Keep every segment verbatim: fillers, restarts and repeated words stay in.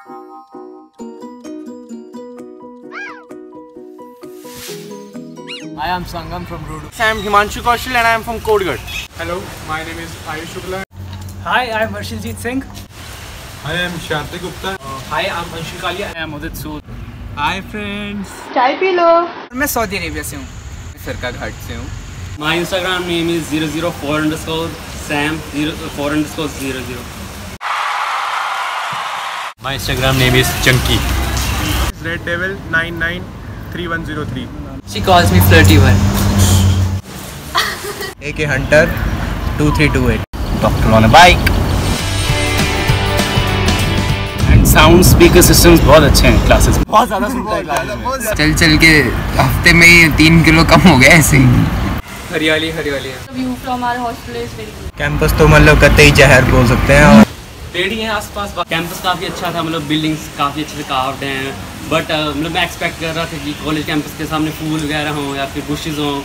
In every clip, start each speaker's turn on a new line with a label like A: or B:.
A: I am Sangam from Rudu.
B: I am Himanshu Kaushal and I am from Kodgarh.
C: Hello, my name is Ayush Shukla.
D: Hi, I am Harshaljeet Singh.
C: I am Doctor Gupta.
A: Uh, hi, I am Anshul Kalia. I am Udit Sood.
C: Hi friends.
E: चाय पी लो।
D: मैं Saudi Arabia से हूँ,
A: सरका घाट से हूँ।
F: My Instagram name is zero zero four underscore Sam zero four underscore zero zero.
G: My Instagram name is Chunky.
C: Red Devil nine nine three one zero three.
A: She calls me Flirty One.
B: A K Hunter two three two eight.
G: Doctor on a bike.
F: And sound speaker systems बहुत अच्छे हैं classes में।
B: बहुत ज़्यादा सुनता है class.
A: चल चल के हफ्ते में ही तीन किलो कम हो गया ऐसे ही।
E: हरियाली हरियाली है। View from our hostel is very good.
B: Campus तो मतलब कतई जहर बोल सकते हैं। और
F: पेड़ ही हैं आसपास। कैंपस काफ़ी अच्छा था, मतलब बिल्डिंग्स काफ़ी अच्छे से कार्व्ड हैं। बट मतलब मैं एक्सपेक्ट कर रहा था कि कॉलेज कैंपस के सामने फूल वगैरह हों या फिर बुशेज हों।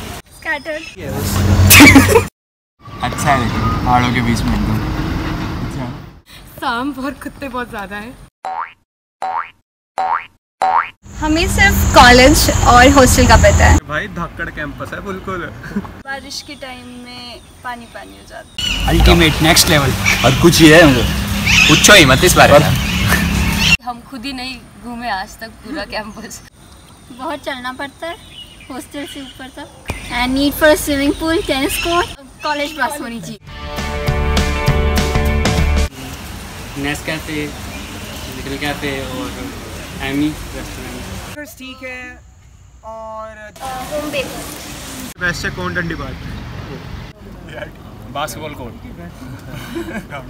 A: अच्छा है लेकिन पहाड़ों के बीच में एकदम। अच्छा।
E: सांप और कुत्ते बहुत ज़्यादा हैं। हमें सिर्फ कॉलेज और हॉस्टल का पता है।
C: भाई धाकड़ कैंपस है बिल्कुल।
E: बारिश के टाइम में पानी पानी हो जाता है।
F: Ultimate next level.
G: और कुछ ही है
A: पूछो ही मत इस बारे में।
E: हम खुद ही नहीं घूमे आज तक पूरा कैंपस। बहुत चलना पड़ता है हॉस्टल से ऊपर तक। And need for swimming pool, tennis court, college bus होनी चाहिए।
F: नेस कैफे, लिटिल कैफे और एमी रेस्टोरेंट
D: ठीक है। और
E: home baker.
C: Best accountant department.
G: Basketball court.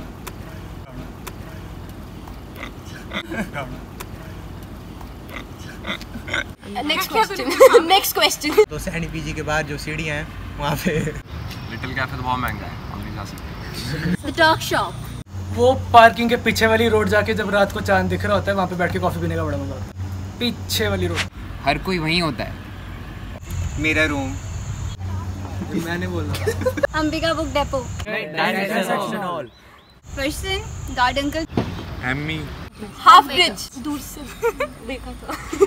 E: Next question next question
B: तो सैनी पीजी के बाद जो सीढ़ियाँ हैं वहाँ पे
G: लिटिल कैफे तो बहुत महंगा है, हम नहीं जा सकते।
E: Dog shop.
D: वो पार्किंग के पीछे वाली रोड जाके जब रात को चांद दिख रहा होता है वहाँ पे बैठ के कॉफी पीने का बड़ा मजा आता है। पीछे वाली रोड
A: हर कोई वहीं होता है।
B: मेरा रूम मैंने बोला।
E: Ambika book depot. Person garden का
C: एमी
E: हाफ ब्रिज दूर से देखा था।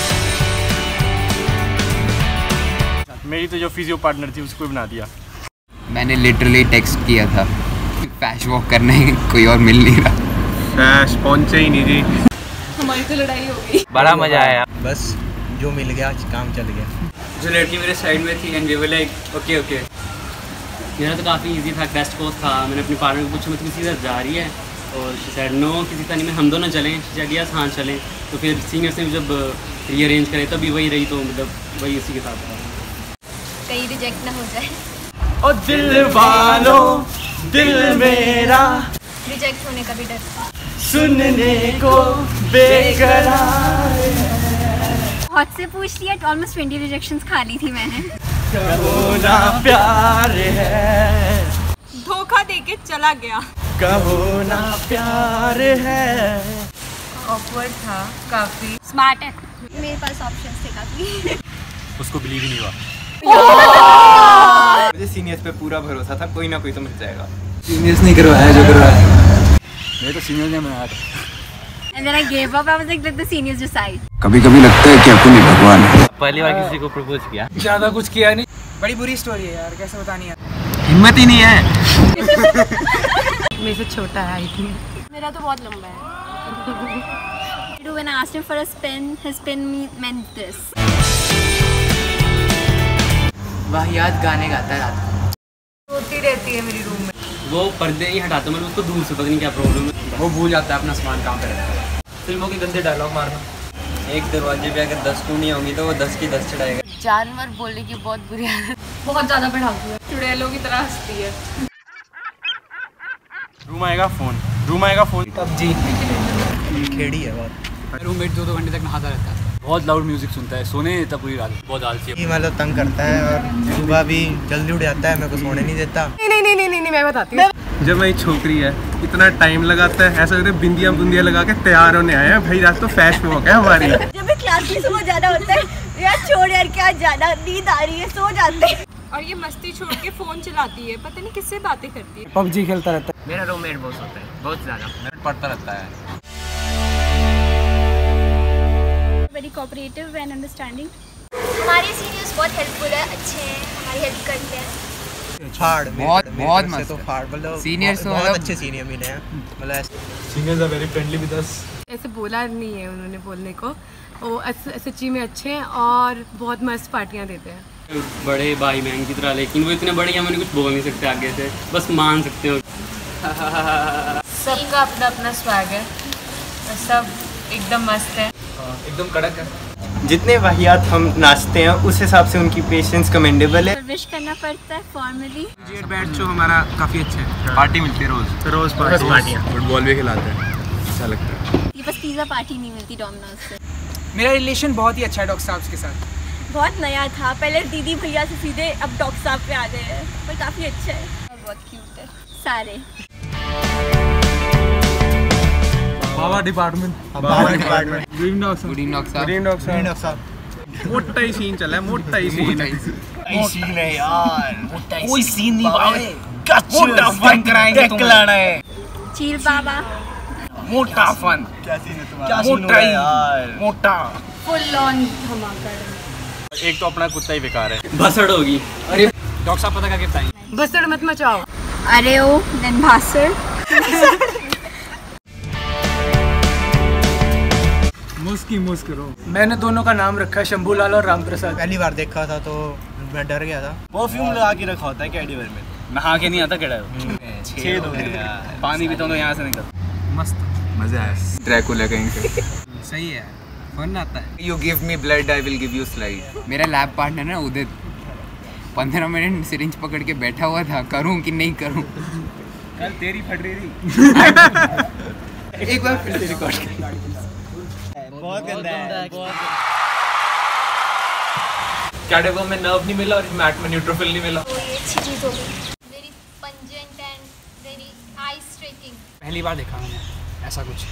C: मेरी तो जो फिजियो पार्टनर थी उसको बना दिया।
A: मैंने लिटरली टेक्स्ट किया था फैश वॉक करने, कोई और मिल नहीं रहा।
C: फैश पहुंचे ही नहीं जी।
E: हमारी तो लड़ाई हो गई।
A: बड़ा मजा आया।
B: बस जो मिल गया काम चल गया।
F: जो लड़की मेरे साइड में थी and we were like okay okay. मेरा तो काफ़ी इजी था, बेस्ट कोर्स था। मैंने अपनी पार्टनर को पूछा मैं तो किसी तरह जा रही है और शी सेड नो किसी तरह में हम दोनों चलें। शी सेड यस हाँ चलें। तो फिर सीनियर्स ने जब रीअरेंज करे तभी वही रही, तो मतलब वही उसी के साथ था।
E: कहीं रिजेक्ट ना हो जाए।
B: और दिल वालों दिल मेरा
E: रिजेक्ट होने का भी डर था।
B: सुनने को बेकरार
E: हॉट से पूछ लिया। ऑलमोस्ट ट्वेंटी रिजेक्शंस खा ली थी मैंने।
B: कहो ना प्यार है,
E: धोखा देके चला गया।
B: कहो ना प्यार है।
E: ऑकवर्ड था काफी। स्मार्ट है। मेरे पास ऑप्शंस थे काफी।
G: उसको बिलीव ही नहीं हुआ।
B: मुझे सीनियर्स पे पूरा भरोसा था, कोई ना कोई तो मिल जाएगा।
A: सीनियर्स नहीं करवाया जो करवाया।
G: मेरे तो सीनियर ने बनाया था।
E: And then I gave up. I was like, let the seniors decide.
A: कभी कभी लगता है कि अपन ही भगवान है।
F: पहली बार किसी को प्रपोज किया?
D: ज्यादा कुछ किया नहीं। बड़ी बुरी स्टोरी है यार, कैसे बतानी है।
A: हिम्मत ही नहीं है।
E: मेरे से छोटा है आई थिंक। मेरा तो बहुत लंबा है। When I asked him for a spin, his spin meant this.
A: वाहियात गाने गाता है रात को।
E: रोती रहती है मेरी रूम में।
F: वो पर्दे नहीं हटाता, मतलब उसको दूर से पता नहीं क्या प्रॉब्लम है।
A: वो भूल जाता है अपना सामान कहाँ पे रखता है।
F: फिल्मों के गंदे डायलॉग मारना।
B: एक दरवाजे पे अगर दस टूनी होंगी तो वो दस की दस चढ़ाएगा।
E: जानवर बोलने की बहुत बुरी आदत। बहुत ज्यादा पढ़ाकू है। चुड़ैलों की तरह हंसती है।
C: रूम आएगा फोन रूम आएगा फोन
D: पबजी
B: खेड़ी है बहुत।
D: रूममेट दो दो घंटे तक नहाता रहता है।
G: बहुत लाउड म्यूजिक सुनता है, सोने नहीं देता पूरी रात। बहुत आलसी है।
B: ये मतलब तंग करता है और सुबह भी जल्दी उठ जाता है, मेरे को सोने नहीं देता।
E: नहीं नहीं नहीं नहीं नहीं मैं बताती हूँ।
C: जब मेरी छोकरी है इतना टाइम लगाता है, ऐसा लगता है बिंदिया बुंदिया लगा के तैयार होने आए हैं भाई। रात तो फैश वॉक है हमारी।
E: जब भी क्लास में सुबह ज्यादा होता है यार, छोड़ यार क्या ज्यादा नींद आ रही है, सो जाते हैं। और ये मस्ती छोड़ के फोन चलाती है, पता नहीं किससे बातें करती है।
D: पबजी खेलता रहता है।
F: मेरा रूममेट बहुत होता है, बहुत ज्यादा
G: पढ़ता रहता है।
E: very cooperative and understanding.
H: हमारे सीनियर्स बहुत हेल्पफुल है, अच्छे हैं, हमारी हेल्प करते हैं।
B: फाड़
A: बहुत बहुत मस्त
B: तो फाड़ मतलब
A: सीनियर्स तो
B: बहुत
A: मतलब
B: अच्छे सीनियर मिले हैं मतलब
I: seniors are very friendly with us.
J: ऐसे बोला नहीं है उन्होंने बोलने को, वो सच्ची में अच्छे हैं और बहुत मस्त पार्टियां देते हैं।
F: बड़े भाई बहन की तरह, लेकिन वो इतने बड़े हैं हम कुछ बोल नहीं सकते आगे से, बस मान सकते हो।
J: सबका अपना अपना स्वैग है, सब एकदम मस्त है,
C: एकदम कड़क है।
K: जितने वाहियात हम नाचते हैं उस हिसाब से उनकी पेशेंस कमेंडेबल है।
E: विश करना पड़ता है फॉर्मली।
C: बैट जो हमारा काफ़ी अच्छा है,
G: पार्टी मिलती है रोज
C: रोज पार्टी,
G: फुटबॉल भी खिलाते हैं, अच्छा लगता है।
E: ये बस पिज़्ज़ा पार्टी नहीं मिलती डोमिनोज से।
D: मेरा रिलेशन बहुत ही अच्छा है डॉक्टर साहब के साथ।
H: बहुत नया था, पहले दीदी भैया से सीधे अब डॉक्टर साहब पे आ गए हैं, पर काफ़ी अच्छा है और बहुत क्यूट है
E: सारे।
I: बाबा डिपार्टमेंट,
B: बाबा डिपार्टमेंट,
I: ग्रीन डॉग साहब,
A: ग्रीन डॉग साहब,
C: ग्रीन डॉग
B: ग्रीन डॉग साहब।
C: मोटा ही सीन चला है, मोटा ही सीन है।
K: सीन है यार, कोई सीन नहीं भाई, मोटा फन कराएंगे तुम्हें।
E: चील बाबा,
K: मोटा फन। क्या सीन है तुम्हारा? मोटा यार, मोटा
J: फुल ऑन धमाका।
G: एक तो अपना कुत्ता ही बेकार है,
F: भसड़ होगी।
C: अरे डॉक्टर साहब पता क्या बताएंगे?
J: बसड़ मत मचाओ।
E: अरे ओ देन भासड़।
I: मुस्की मुस्क करो।
D: मैंने दोनों का नाम रखा है शंभूलाल और राम प्रसाद।
B: पहली बार देखा था तो मैं डर गया था।
K: परफ्यूम लगा के रखा होता है कैडीवर में, नहा के नहीं आता केड़ा छेद हो गया यार, पानी पीता हूँ तो यहाँ से निकल।
C: मस्त
G: मजा आया।
A: ड्रैकुला कहीं पे
C: सही है, फन आता है।
A: You give me blood I will give you slide. मेरा लैब पार्टनर ना उदित पंद्रह मिनट सिरिंज पकड़ के बैठा हुआ था, करूं कि नहीं करूं।
C: कल तेरी फट रही थी।
A: एक बार फिर से रिकॉर्ड कर।
K: बहुत गंदा है।
C: कैडेवर में नर्व नहीं मिला और मैट में न्यूट्रोफिल नहीं मिला।
H: तो ये अच्छी चीज़ हो गई। Very pungent and very eye streaking.
D: पहली बार देखा मैंने ऐसा कुछ।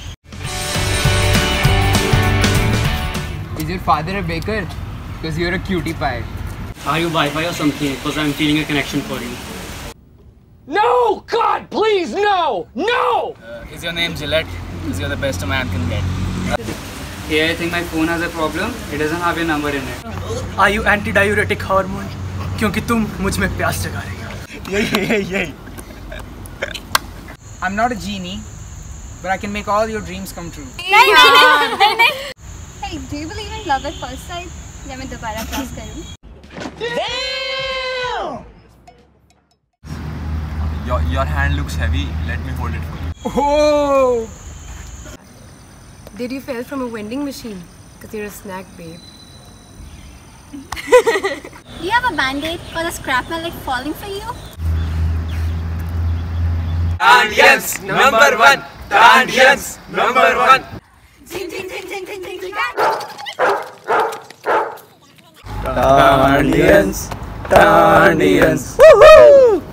A: Is your father a baker? Because you're a cutie pie.
F: Are you Wi-Fi or something? Because I'm feeling a connection for you.
D: No, God, please, no, no.
K: Uh, is your name Gillette? Because you're the best a man can get.
F: Hey, I think my phone has a problem. It doesn't have your number in it.
D: Are you anti-diuretic hormone? क्योंकि तुम मुझ में प्यास जगा रही हो।
K: यही यही यही।
D: I'm not a genie, but I can make all your dreams come true.
E: नहीं नहीं नहीं नहीं नहीं। Hey, do you believe in love at first sight? जब मैं दोबारा क्रॉस करूँ।
G: Your your hand looks heavy. Let me hold it for you.
D: Oh.
J: Did you fell from a vending machine? Because you're a snack babe.
E: Do you have a band-aid or the shrapnel like falling for you?
K: Tandians number one. Tandians number one. Tandians. Tandians. Woohoo!